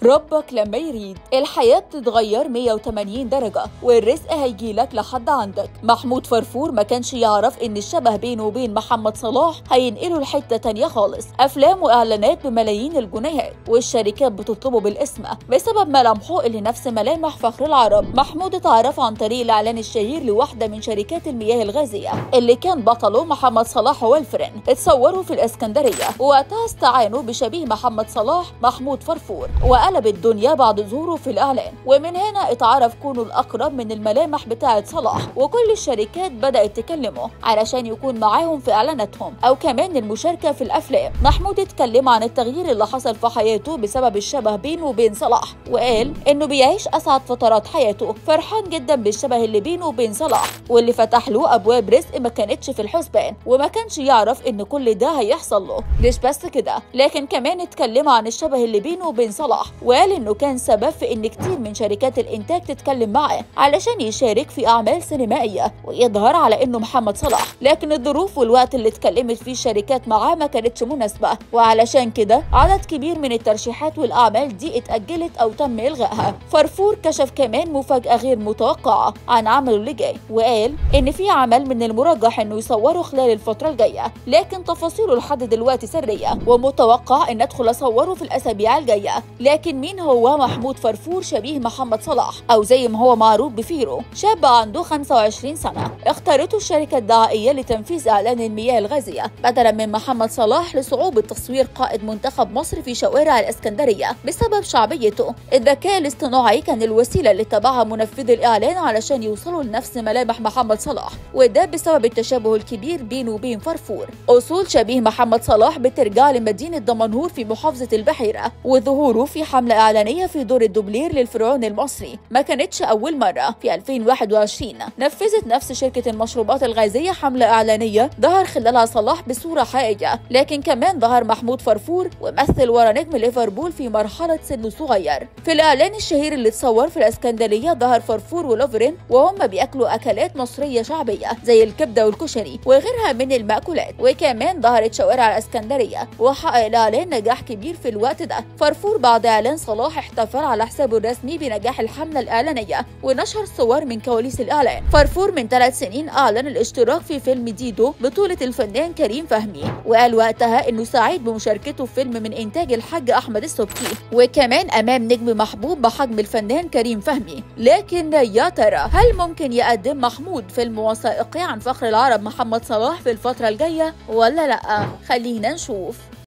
ربك لما يريد الحياة بتتغير 180 درجة والرزق هيجيلك لحد عندك. محمود فرفور ما كانش يعرف ان الشبه بينه وبين محمد صلاح هينقله لحتة تانية خالص. افلام واعلانات بملايين الجنيهات والشركات بتطلبه بالاسم بسبب ملامحه اللي نفس ملامح فخر العرب. محمود اتعرف عن طريق الاعلان الشهير لواحدة من شركات المياه الغازية اللي كان بطله محمد صلاح والفرين. اتصوروا في الاسكندرية ووقتها استعانوا بشبيه محمد صلاح محمود فرفور وقلب الدنيا بعد ظهوره في الاعلان، ومن هنا اتعرف كونه الاقرب من الملامح بتاعه صلاح، وكل الشركات بدات تكلمه علشان يكون معاهم في اعلاناتهم او كمان المشاركه في الافلام. محمود اتكلم عن التغيير اللي حصل في حياته بسبب الشبه بينه وبين صلاح، وقال انه بيعيش اسعد فترات حياته، فرحان جدا بالشبه اللي بينه وبين صلاح واللي فتح له ابواب رزق ما كانتش في الحسبان، وما كانش يعرف ان كل ده هيحصل له. مش بس كده، لكن كمان اتكلم عن الشبه اللي بينه وبين صلاح، وقال انه كان سبب في ان كتير من شركات الانتاج تتكلم معاه علشان يشارك في اعمال سينمائيه ويظهر على انه محمد صلاح، لكن الظروف والوقت اللي اتكلمت فيه الشركات معاه ما كانتش مناسبه، وعلشان كده عدد كبير من الترشيحات والاعمال دي اتاجلت او تم الغائها. فرفور كشف كمان مفاجاه غير متوقعه عن عمله اللي جاي، وقال ان في عمل من المرجح انه يصوره خلال الفتره الجايه، لكن تفاصيله لحد دلوقتي سريه، ومتوقع ان ادخل اصوره في الاسابيع الجايه. لكن مين هو محمود فرفور شبيه محمد صلاح، او زي ما هو معروف بفيرو؟ شاب عنده 25 سنه اختارته الشركه الدعائيه لتنفيذ اعلان المياه الغازيه بدلا من محمد صلاح لصعوبه تصوير قائد منتخب مصر في شوارع الاسكندريه بسبب شعبيته. الذكاء الاصطناعي كان الوسيله اللي اتبعها منفذ الاعلان علشان يوصلوا لنفس ملامح محمد صلاح، وده بسبب التشابه الكبير بينه وبين فرفور. اصول شبيه محمد صلاح بترجع لمدينه دمنهور في محافظه البحيره، وظهوره في حمله اعلانيه في دور الدوبلير للفرعون المصري ما كانتش اول مره. في 2021 نفذت نفس شركه المشروبات الغازيه حمله اعلانيه ظهر خلالها صلاح بصوره حقيقيه، لكن كمان ظهر محمود فرفور ومثل ورا نجم ليفربول في مرحله سنه صغير. في الاعلان الشهير اللي اتصور في الاسكندريه ظهر فرفور ولوفرين وهم بياكلوا اكلات مصريه شعبيه زي الكبده والكشري وغيرها من المأكولات، وكمان ظهرت شوارع الاسكندريه وحقق الاعلان نجاح كبير في الوقت ده. فرفور بعد اعلان صلاح احتفل على حسابه الرسمي بنجاح الحمله الاعلانيه ونشر صور من كواليس الاعلان. فرفور من 3 سنين اعلن الاشتراك في فيلم ديدو بطوله الفنان كريم فهمي، وقال وقتها انه سعيد بمشاركته في فيلم من انتاج الحاج احمد السبكي، وكمان امام نجم محبوب بحجم الفنان كريم فهمي. لكن يا ترى هل ممكن يقدم محمود فيلم وثائقي عن فخر العرب محمد صلاح في الفتره الجايه ولا لا؟ خلينا نشوف.